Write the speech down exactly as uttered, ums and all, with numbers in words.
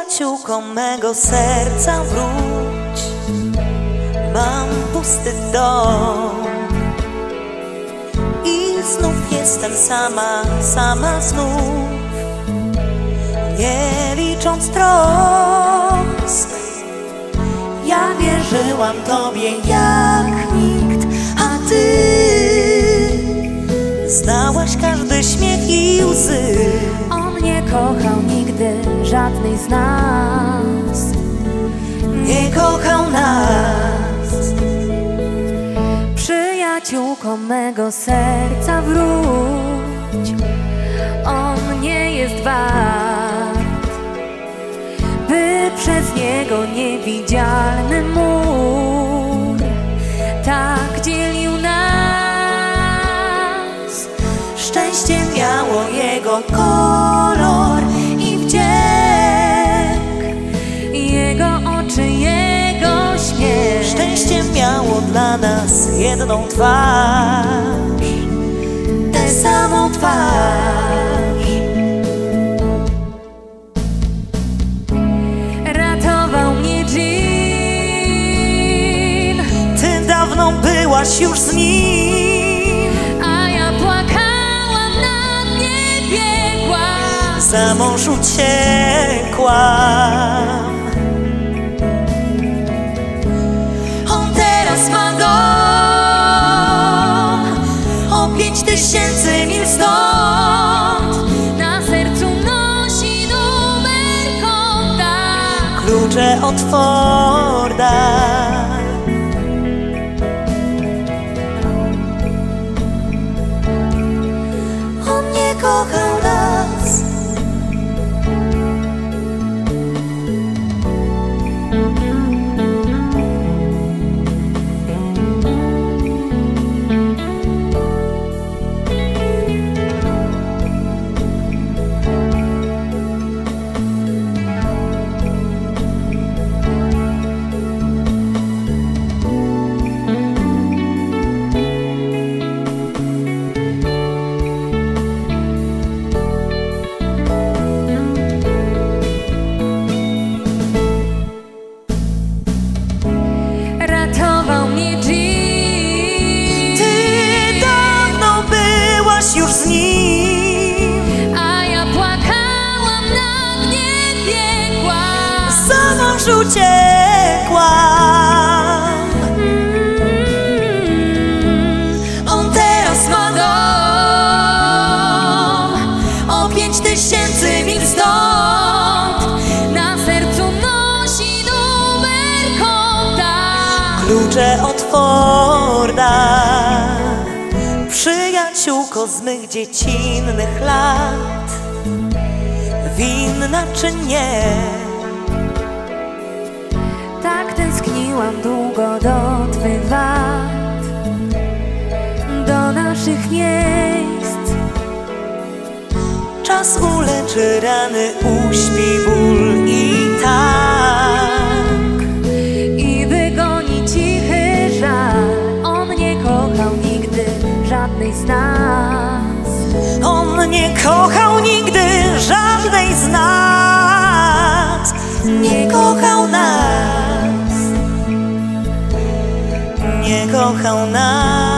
Przyjaciółko mego serca wróć, mam pusty dom i znów jestem sama, sama znów, nie licząc trosk. Ja wierzyłam Tobie jak nikt, a Ty znałaś każdy śmiech i łzy. On nie kochał nigdy żadnej z nas, nie kochał nas. Przyjaciółko mego serca wróć, on nie jest wart, by przez niego niewidzialny mur tak dzielił nas. Szczęście miało jego kolor i wdzięk, jego oczy, jego śmiech. Szczęście miało dla nas jedną twarz, tę samą twarz. Ratował mnie Jean, Ty dawno byłaś już z nim, a ja płakałam, na mnie biegłam, za mąż uciekłam. On teraz ma dom o pięć tysięcy mil stąd, na sercu nosi numer konta, klucze od Forda. On nie kochał nas. ratował mnie Jean. Ty dawno byłaś już z nim, A ja płakałam, na mnie biegłam, za mąż uciekłam. mm. On teraz ma dom o pięć tysięcy mil stąd, Na sercu nosi numer konta, klucze od Forda. Przyjaciółko z mych dziecinnych lat, winna czy nie? tak tęskniłam długo do twych wad, do naszych miejsc. Czas uleczy rany, uśpi ból i tak I wygoni cichy żal. On nie kochał nigdy żadnej z nas. on nie kochał nigdy żadnej z nas, nie kochał nas, nie kochał nas.